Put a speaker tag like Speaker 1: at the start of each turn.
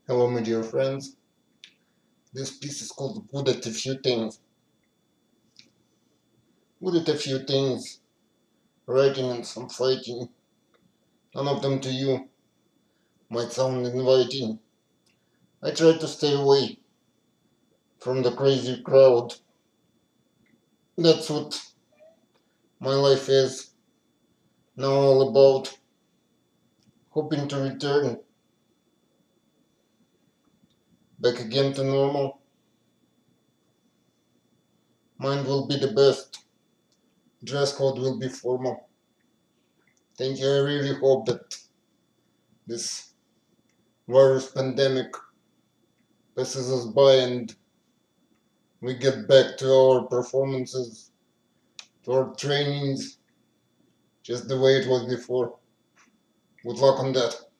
Speaker 1: Hello, my dear friends. This piece is called Good at a Few Things. Good at a few things, writing and some fighting. None of them to you might sound inviting. I try to stay away from the crazy crowd. That's what my life is now all about. Hoping to return back again to normal. Mine will be the best. Dress code will be formal. Thank you. I really hope that this virus pandemic passes us by and we get back to our performances, to our trainings, just the way it was before. Good luck on that.